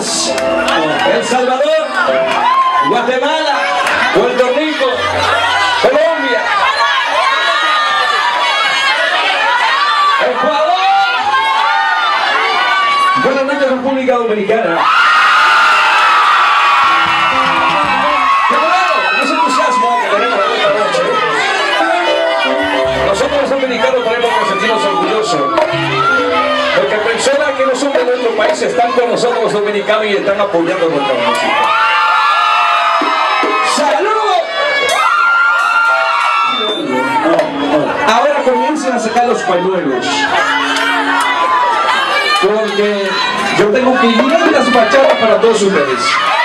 Honduras, El Salvador, Guatemala, Puerto Rico, Colombia, Ecuador. Buenas noches, República Dominicana. Ese entusiasmo que tenemos esta noche. Nosotros los dominicanos tenemos que sentirnos orgullosos. Porque personas que no son de nuestro país están con nosotros los dominicanos y están apoyando nuestra música. ¡Saludos! Ahora comiencen a sacar los pañuelos. Porque yo tengo 500 bachatas para todos ustedes.